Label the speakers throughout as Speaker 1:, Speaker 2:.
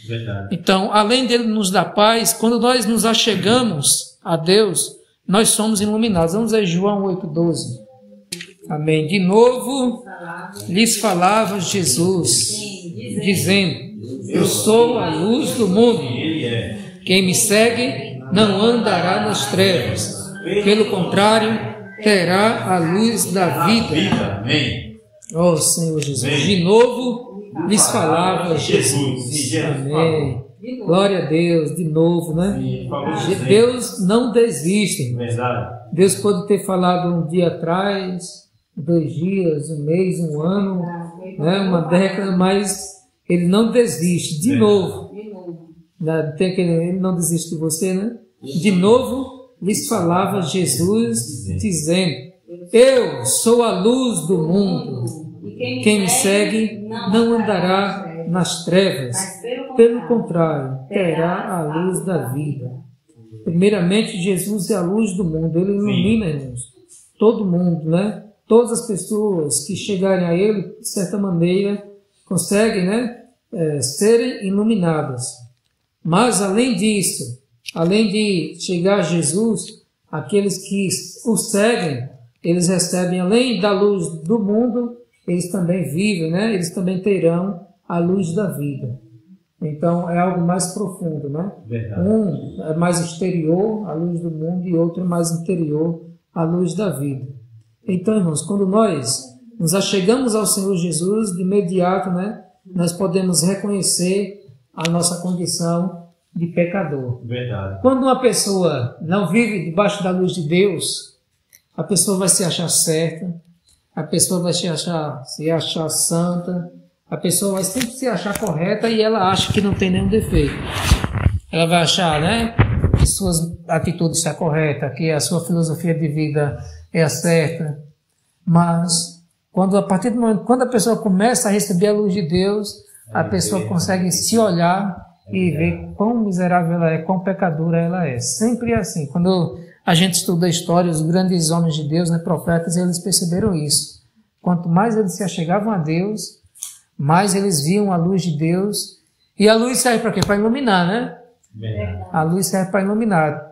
Speaker 1: Verdade.
Speaker 2: Então, além dele nos dar paz, quando nós nos achegamos a Deus, nós somos iluminados. Vamos ver João 8,12. Amém. De novo, lhes falava Jesus, dizendo: eu sou a luz do mundo. Quem me segue não andará nas trevas. Pelo contrário, terá a luz da vida.
Speaker 1: Amém.
Speaker 2: Oh, Senhor Jesus. De novo, lhes falava Jesus. Amém. Glória a Deus, de novo, né? Deus não desiste. Deus pode ter falado um dia atrás, 2 dias, um mês, um ano, né? Uma década, mas Ele não desiste. De novo. Ele não desiste de você, né? De novo, lhes falava Jesus, dizendo: eu sou a luz do mundo. Quem me segue não andará nas trevas, pelo contrário, terá a luz da vida. Primeiramente, Jesus é a luz do mundo. Ele ilumina, irmãos, todo mundo, né? Todas as pessoas que chegarem a Ele, de certa maneira, conseguem, né, serem iluminadas. Mas, além disso, além de chegar a Jesus, aqueles que o seguem, eles recebem, além da luz do mundo, eles também vivem, né? Eles também terão a luz da vida. Então, é algo mais profundo, né? Verdade. Um é mais exterior, a luz do mundo, e outro é mais interior, a luz da vida. Então, irmãos, quando nós nos achegamos ao Senhor Jesus, de imediato, né, nós podemos reconhecer a nossa condição de pecador.
Speaker 1: Verdade.
Speaker 2: Quando uma pessoa não vive debaixo da luz de Deus, a pessoa vai se achar certa, a pessoa vai se achar santa, a pessoa vai sempre se achar correta e ela acha que não tem nenhum defeito. Ela vai achar, né, que suas atitudes são corretas, que a sua filosofia de vida é a certa. Mas, a partir do momento quando a pessoa começa a receber a luz de Deus, a pessoa consegue se olhar e ver quão miserável ela é, quão pecadora ela é. Sempre é assim. Quando a gente estuda a história, os grandes homens de Deus, né, profetas, eles perceberam isso. Quanto mais eles se achegavam a Deus, mais eles viam a luz de Deus. E a luz serve para quê? Para iluminar, né? A luz serve para iluminar.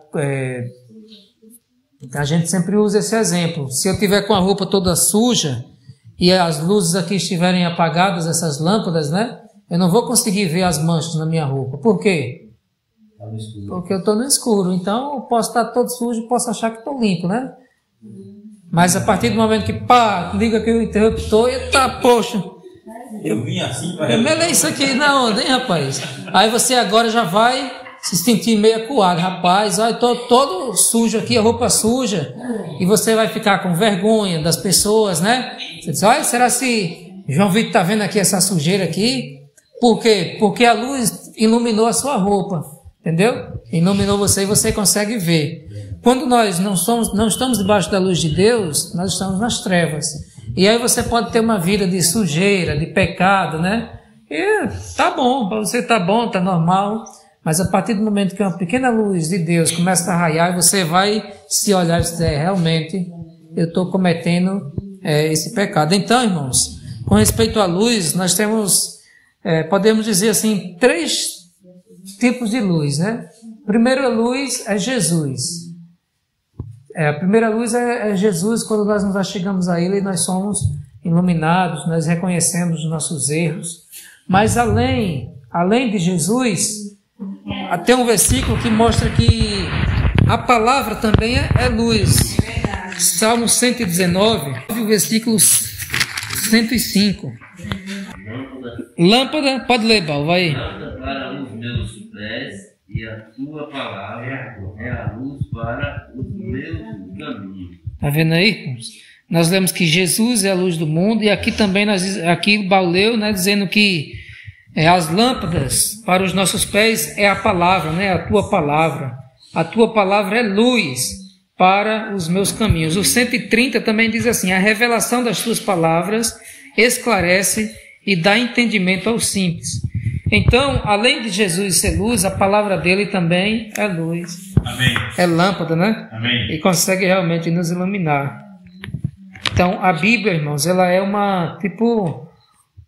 Speaker 2: A gente sempre usa esse exemplo. Se eu tiver com a roupa toda suja e as luzes aqui estiverem apagadas, essas lâmpadas, né? Eu não vou conseguir ver as manchas na minha roupa. Por quê? Porque eu estou no escuro. Então, eu posso estar todo sujo e posso achar que estou limpo, né? Mas a partir do momento que, liga aqui o interruptor, poxa,
Speaker 1: eu vim assim para...
Speaker 2: Eu melei isso aqui na onda, hein, rapaz? Aí você agora já vai se sentir meio acuado. Rapaz, eu estou todo sujo aqui, a roupa suja. E você vai ficar com vergonha das pessoas, né? Você diz: olha, será se João Vitor está vendo aqui essa sujeira aqui? Por quê? Porque a luz iluminou a sua roupa, entendeu? Iluminou você e você consegue ver. Quando nós não estamos debaixo da luz de Deus, nós estamos nas trevas. E aí você pode ter uma vida de sujeira, de pecado, né? E tá bom, para você tá bom, tá normal. Mas a partir do momento que uma pequena luz de Deus começa a raiar, você vai se olhar e dizer: realmente, eu estou cometendo esse pecado. Então, irmãos, com respeito à luz, nós temos, podemos dizer assim, 3 tipos de luz, né? A primeira luz é Jesus. A primeira luz é Jesus. Quando nós nos achegamos a Ele, nós somos iluminados, nós reconhecemos os nossos erros. Mas além de Jesus, tem um versículo que mostra que a palavra também é luz. Salmo 119, versículo 105. Lâmpada, pode ler, Paulo, vai aí.
Speaker 3: Lâmpada para os meus pés e a tua palavra é a luz para os meus caminhos.
Speaker 2: Está vendo aí? Nós lemos que Jesus é a luz do mundo, e aqui também, aqui Paulo leu, né, dizendo que as lâmpadas para os nossos pés é a palavra, né, a tua palavra. A tua palavra é luz para os meus caminhos. O 130 também diz assim: a revelação das tuas palavras esclarece e dá entendimento aos simples. Então, além de Jesus ser luz, a palavra dele também é luz.
Speaker 1: Amém.
Speaker 2: É lâmpada, né?
Speaker 1: Amém.
Speaker 2: E consegue realmente nos iluminar. Então, a Bíblia, irmãos, ela é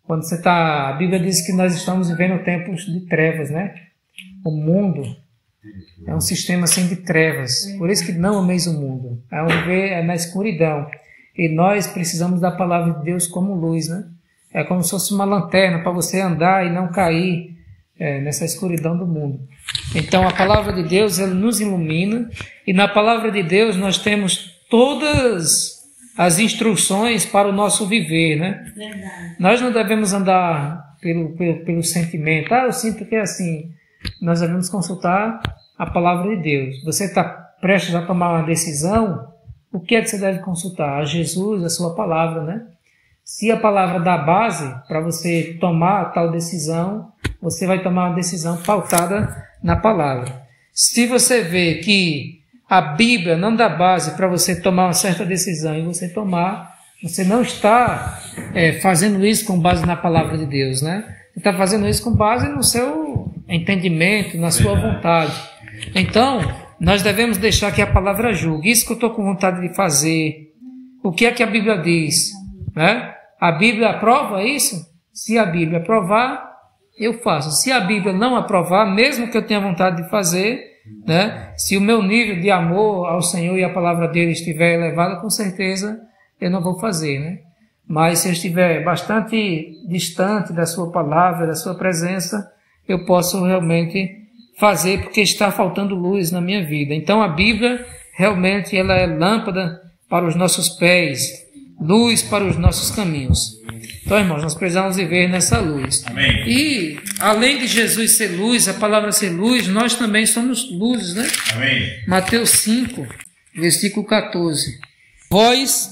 Speaker 2: Quando a Bíblia diz que nós estamos vivendo tempos de trevas, né? O mundo é um sistema assim de trevas. Por isso que não ameis o mundo. Ao viver é na escuridão. E nós precisamos da palavra de Deus como luz, né? É como se fosse uma lanterna para você andar e não cair nessa escuridão do mundo. Então a palavra de Deus, ela nos ilumina, e na palavra de Deus nós temos todas as instruções para o nosso viver, né?
Speaker 4: Verdade.
Speaker 2: Nós não devemos andar pelo sentimento. Eu sinto que é assim. Nós devemos consultar a palavra de Deus. Você está prestes a tomar uma decisão, o que é que você deve consultar? A Jesus, a sua palavra, né? Se a palavra dá base para você tomar tal decisão, você vai tomar uma decisão pautada na palavra. Se você vê que a Bíblia não dá base para você tomar uma certa decisão e você não está fazendo isso com base na palavra de Deus, né? Você está fazendo isso com base no seu entendimento, na sua vontade. Então, nós devemos deixar que a palavra julgue. Isso que eu estou com vontade de fazer. O que é que a Bíblia diz? Né? A Bíblia aprova isso? Se a Bíblia aprovar, eu faço. Se a Bíblia não aprovar, mesmo que eu tenha vontade de fazer, né? Se o meu nível de amor ao Senhor e a palavra dele estiver elevado, com certeza eu não vou fazer, né? Mas se eu estiver bastante distante da sua palavra, da sua presença, eu posso realmente fazer, porque está faltando luz na minha vida. Então a Bíblia realmente ela é lâmpada para os nossos pés, luz para os nossos caminhos. Então, irmãos, nós precisamos viver nessa luz.
Speaker 1: Amém.
Speaker 2: E além de Jesus ser luz, a palavra ser luz, nós também somos luzes, né?
Speaker 1: Amém.
Speaker 2: Mateus 5, versículo 14. Vós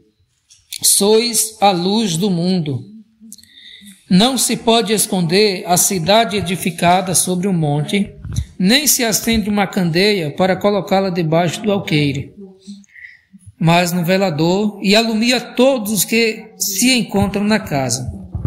Speaker 2: sois a luz do mundo. Não se pode esconder a cidade edificada sobre um monte, nem se acende uma candeia para colocá-la debaixo do alqueire, mas no velador, e alumia todos os que se encontram na casa.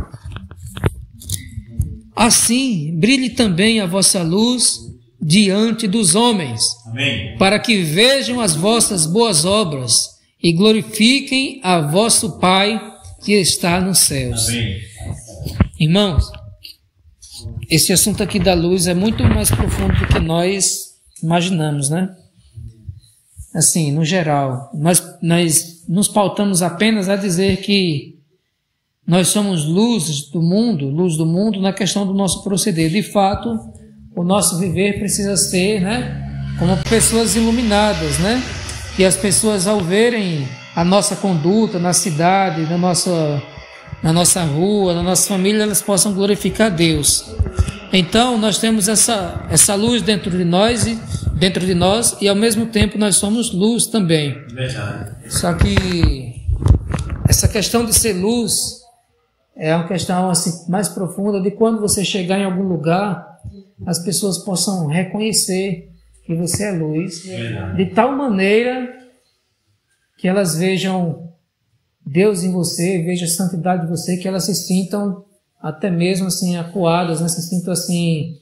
Speaker 2: Assim, brilhe também a vossa luz diante dos homens,
Speaker 1: Amém.
Speaker 2: para que vejam as vossas boas obras e glorifiquem a vosso Pai que está nos céus.
Speaker 1: Amém.
Speaker 2: Irmãos, esse assunto aqui da luz é muito mais profundo do que nós imaginamos, né? Assim, no geral, nós nos pautamos apenas a dizer que nós somos luz do mundo na questão do nosso proceder. De fato, o nosso viver precisa ser, né, como pessoas iluminadas, né? E as pessoas, ao verem a nossa conduta na cidade, na nossa rua, na nossa família, elas possam glorificar a Deus. Então, nós temos essa luz dentro de nós e ao mesmo tempo nós somos luz também.
Speaker 1: Verdade.
Speaker 2: Só que essa questão de ser luz é uma questão assim, mais profunda, de quando você chegar em algum lugar, as pessoas possam reconhecer que você é luz,
Speaker 1: Verdade.
Speaker 2: de tal maneira que elas vejam Deus em você, vejam a santidade de você, que elas se sintam até mesmo assim acuadas, né? Se sintam assim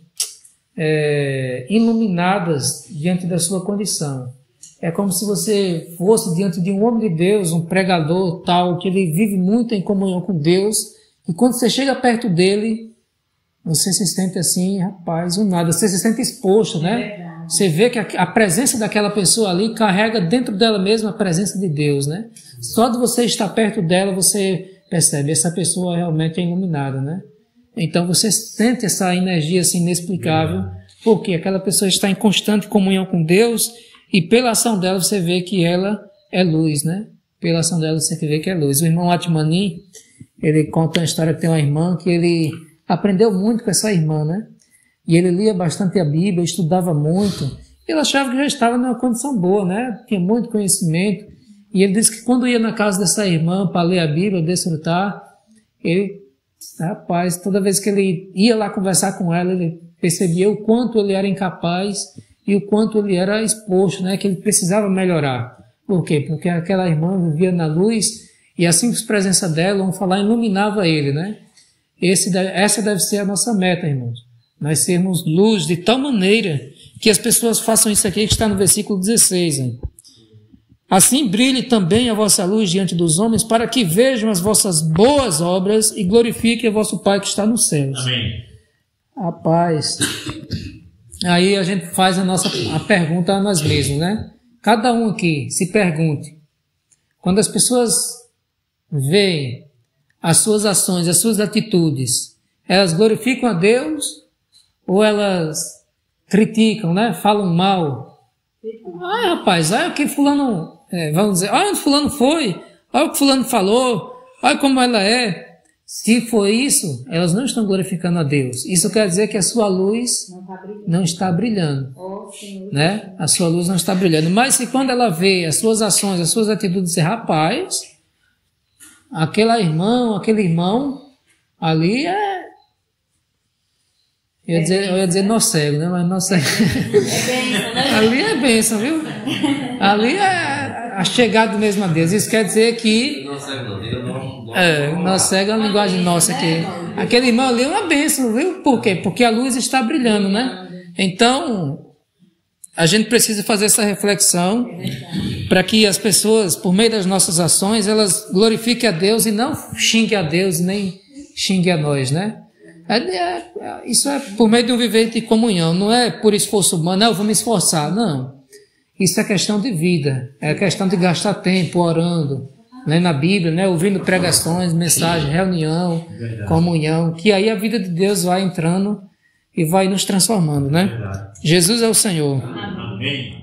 Speaker 2: iluminadas diante da sua condição. É como se você fosse diante de um homem de Deus, um pregador tal, que ele vive muito em comunhão com Deus, e quando você chega perto dele, você se sente assim, rapaz, um nada, você se sente exposto, né? Você vê que a presença daquela pessoa ali carrega dentro dela mesma a presença de Deus, né? Só de você estar perto dela, você percebe, essa pessoa realmente é iluminada, né? Então você sente essa energia assim inexplicável, porque aquela pessoa está em constante comunhão com Deus, e pela ação dela você vê que ela é luz, né? Pela ação dela você vê que é luz. O irmão Atmani, ele conta uma história que tem uma irmã que ele aprendeu muito com essa irmã, né? E ele lia bastante a Bíblia, estudava muito. Ele achava que já estava numa condição boa, né? Tinha muito conhecimento. E ele disse que quando ia na casa dessa irmã para ler a Bíblia, desfrutar, ele, rapaz, toda vez que ele ia lá conversar com ela, ele percebia o quanto ele era incapaz e o quanto ele era exposto, né? Que ele precisava melhorar. Por quê? Porque aquela irmã vivia na luz e a simples presença dela, vamos falar, iluminava ele, né? Essa deve ser a nossa meta, irmãos. Nós sermos luz de tal maneira que as pessoas façam isso aqui que está no versículo 16. Hein? Assim brilhe também a vossa luz diante dos homens, para que vejam as vossas boas obras e glorifiquem o vosso Pai que está nos céus.
Speaker 1: Amém.
Speaker 2: Rapaz, aí a gente faz a pergunta a nós mesmos, né? Cada um aqui se pergunte, quando as pessoas veem as suas ações, as suas atitudes, elas glorificam a Deus ou elas criticam, né? Falam mal? Ah, rapaz, olha o que fulano, vamos dizer, olha onde fulano foi, olha o que fulano falou, olha como ela é. Se for isso, elas não estão glorificando a Deus. Isso quer dizer que a sua luz não está brilhando, né? A sua luz não está brilhando. Mas se quando ela vê as suas ações, as suas atitudes, dizer, rapaz, aquele irmão ali é... Eu ia dizer nó cego, né? Mas nó cego. Ali é bênção, viu? Ali é a chegada mesmo a Deus. Isso quer dizer que... nó cego é uma linguagem nossa aqui. Aquele irmão ali é uma bênção, viu? Por quê? Porque a luz está brilhando, né? Então, a gente precisa fazer essa reflexão para que as pessoas, por meio das nossas ações, elas glorifiquem a Deus e não xinguem a Deus, nem xinguem a nós, né? Isso é por meio de um viver de comunhão, não é por esforço humano, não, eu vou me esforçar, não. Isso é questão de vida, é questão de gastar tempo orando, né, na Bíblia, né, ouvindo pregações, mensagens, reunião, comunhão, que aí a vida de Deus vai entrando e vai nos transformando, né? Jesus é o Senhor.
Speaker 1: Amém.